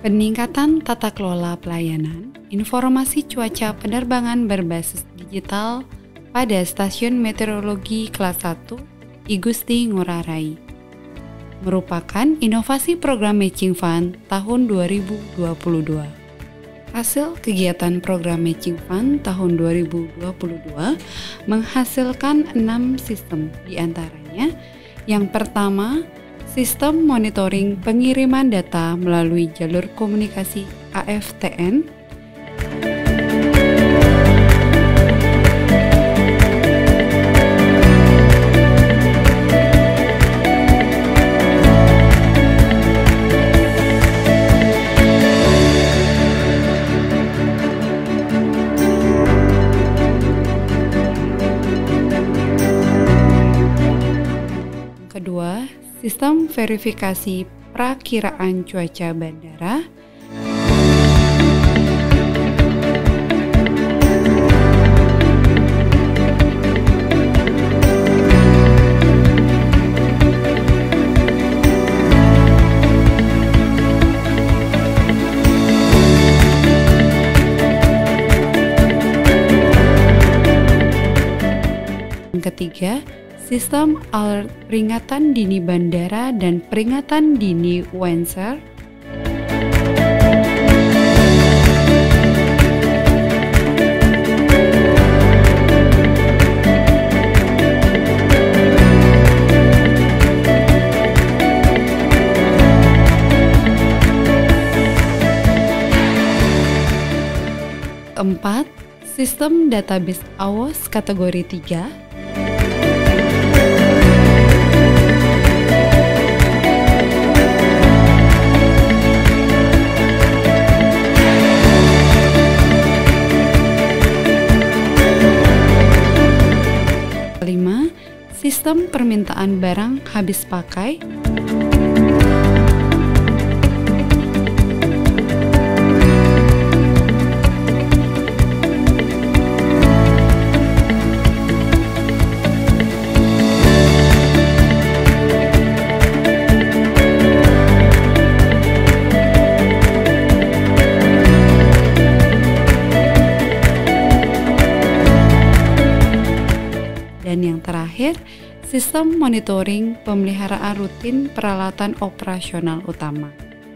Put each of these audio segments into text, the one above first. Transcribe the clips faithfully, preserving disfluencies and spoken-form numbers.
Peningkatan tata kelola pelayanan informasi cuaca penerbangan berbasis digital pada Stasiun Meteorologi Kelas satu I Gusti Ngurah Rai merupakan inovasi program Matching Fund tahun dua ribu dua puluh dua. Hasil kegiatan program Matching Fund tahun dua ribu dua puluh dua menghasilkan enam sistem, diantaranya yang pertama, sistem monitoring pengiriman data melalui jalur komunikasi A F T N. Kedua, sistem verifikasi prakiraan cuaca bandara. Yang ketiga, sistem alert peringatan dini bandara dan peringatan dini Wenser. Keempat, sistem database A W O S kategori tiga. Kelima, sistem permintaan barang habis pakai. Dan yang terakhir, sistem monitoring pemeliharaan rutin peralatan operasional utama.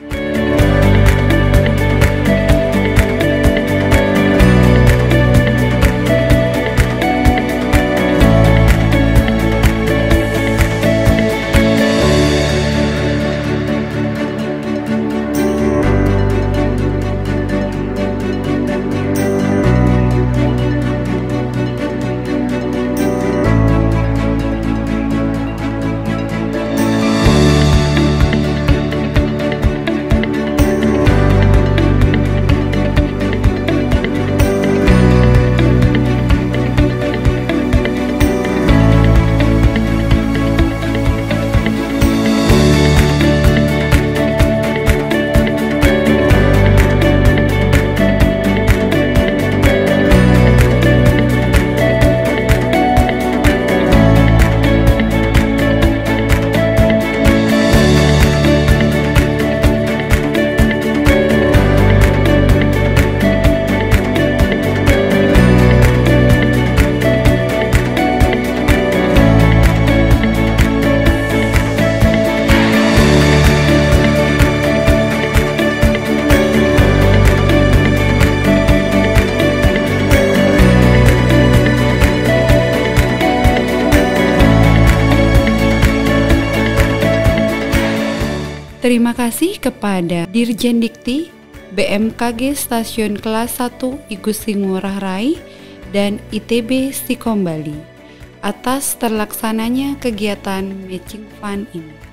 Terima kasih kepada Dirjen Dikti B M K G Stasiun Kelas satu I Gusti Ngurah Rai dan I T B Stikom Bali atas terlaksananya kegiatan Matching Fund ini.